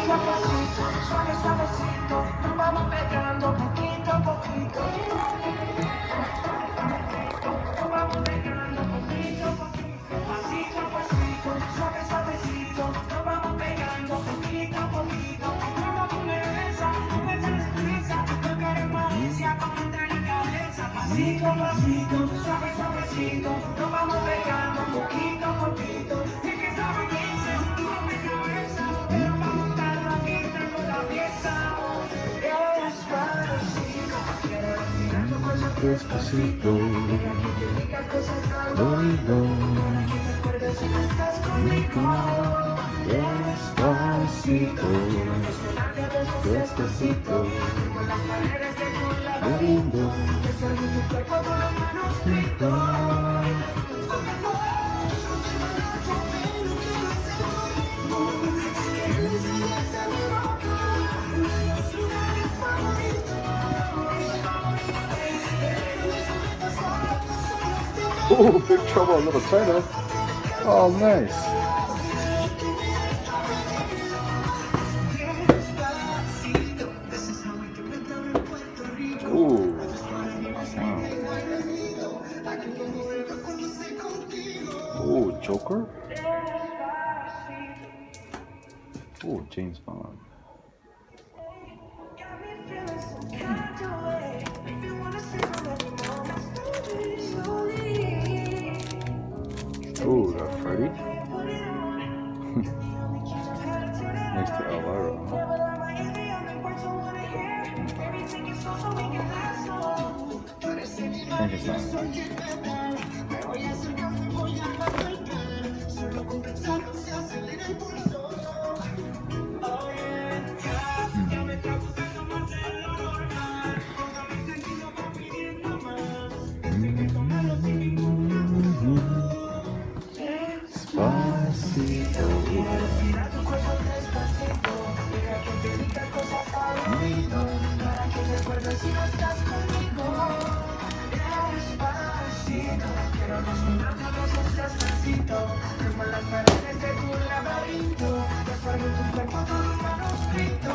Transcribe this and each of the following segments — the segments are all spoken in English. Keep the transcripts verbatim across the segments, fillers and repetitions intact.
Pasito a pasito, suave suavecito, nos vamos pegando poquito a poquito. Nos vamos pegando poquito a poquito. Pasito a pasito, suave suavecito, nos vamos pegando poquito a poquito. Como tú me besas, tú me echas prisa, no quieres malicia como entre la cabeza. Pasito a pasito, suave suavecito, nos vamos pegando poquito a poquito. Y que sabe quince, tú me cabeza, pero para montarlo aquí tengo la pieza. Despacito, quiero respirar tu cuerpo despacito. Oído, si no estás conmigo, despacito, despacito, como las paredes de tu laberinto, besando tu cuerpo con los manuscritos. Oh, Big Trouble in Little China. Oh, nice. Ooh. Wow. Ooh, Joker. Ooh, James Bond. Ooh, that Freddy. Next to Elvira, huh? Frankenstein. Si no estás conmigo, despacito, quiero respirar tus besos despacito, como las paredes de tu laberinto, besando tu cuerpo con un manuscrito.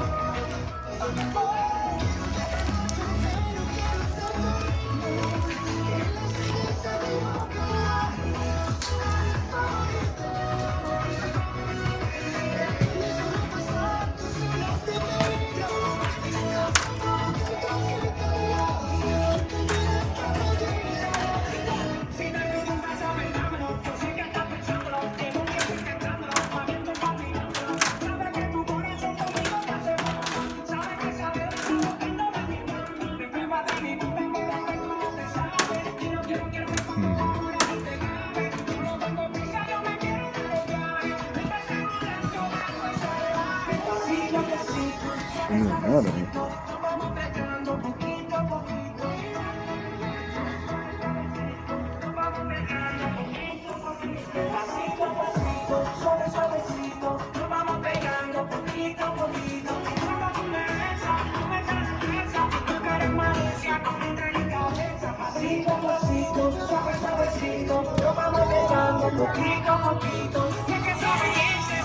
Poquito a poquito, y es que sabe irse.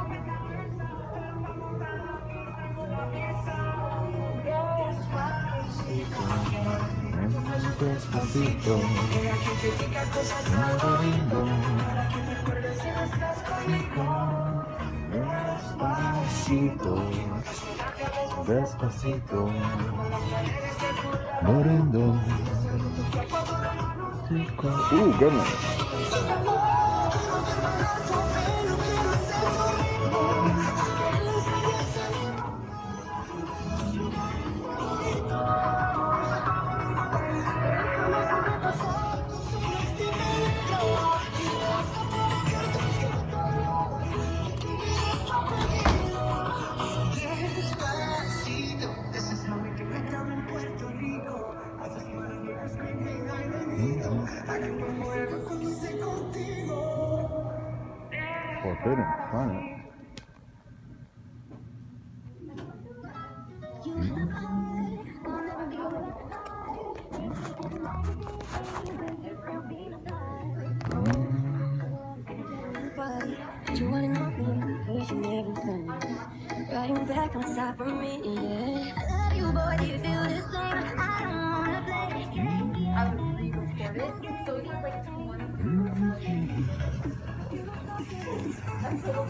Despacito, Deja que te diga cosas al oído, para que recuerdes si no estás conmigo. despacito, despacito, muriendo. Ooh, good one. Forbidden Planet. You wanna know me, cause you never found me. Riding back on top of me, yeah. I love you, boy, do you feel the same? I don't wanna play games. I would re-record it, so we have like one. I'm so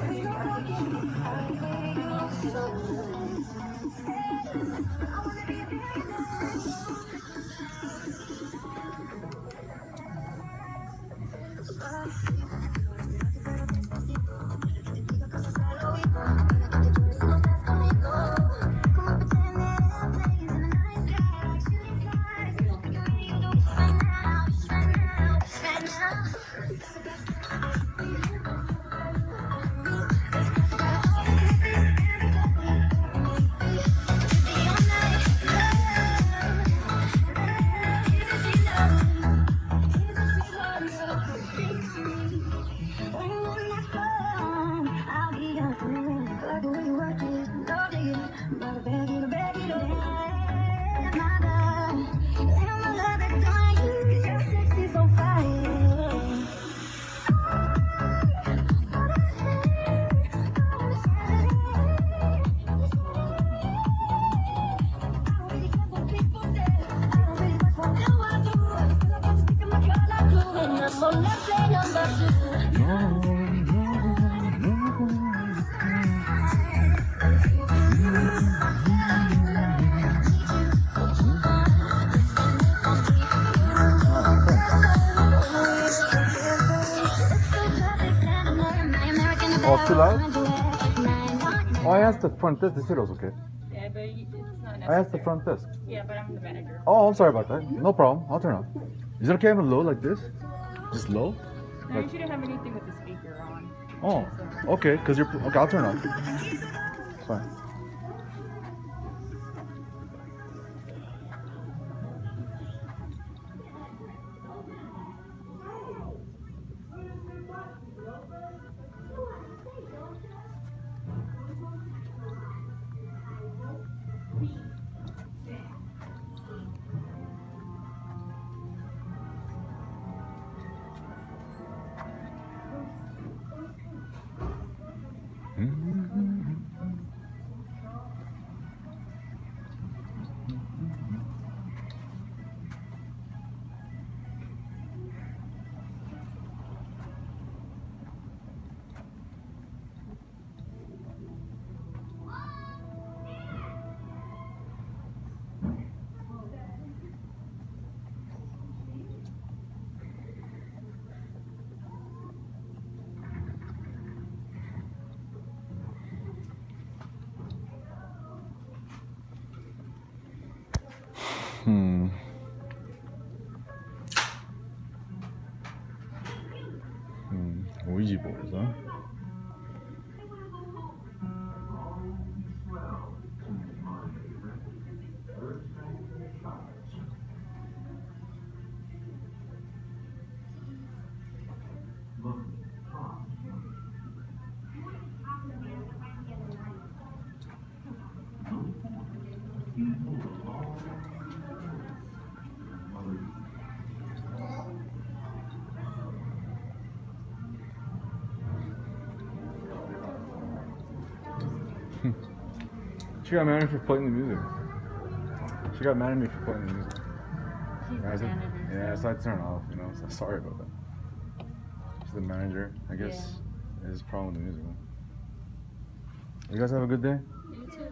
Oh, too loud? Oh, I asked the front desk. They said it was okay. Yeah, but it's not necessary. I asked the front desk. Yeah, but I'm the manager. Oh, I'm sorry about that. No problem. I'll turn on. Is it okay if I'm low like this? Just low? No, you shouldn't have anything with the speaker on. Oh, So- okay. Cause you're okay. I'll turn on. It's fine. Hmm. Hmm. Ouija boards, huh? She got mad at me for playing the music. She got mad at me for playing the music. She's Yeah, I the said- manager. yeah, so I turned it off, you know, so sorry about that. She's the manager. I guess there's a problem with the music. Huh? You guys have a good day? You too.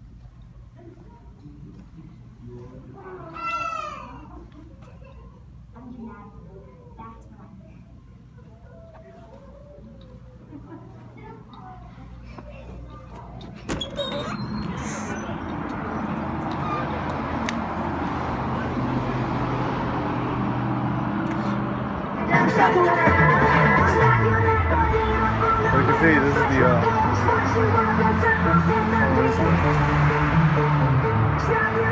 As you can see, this is the uh,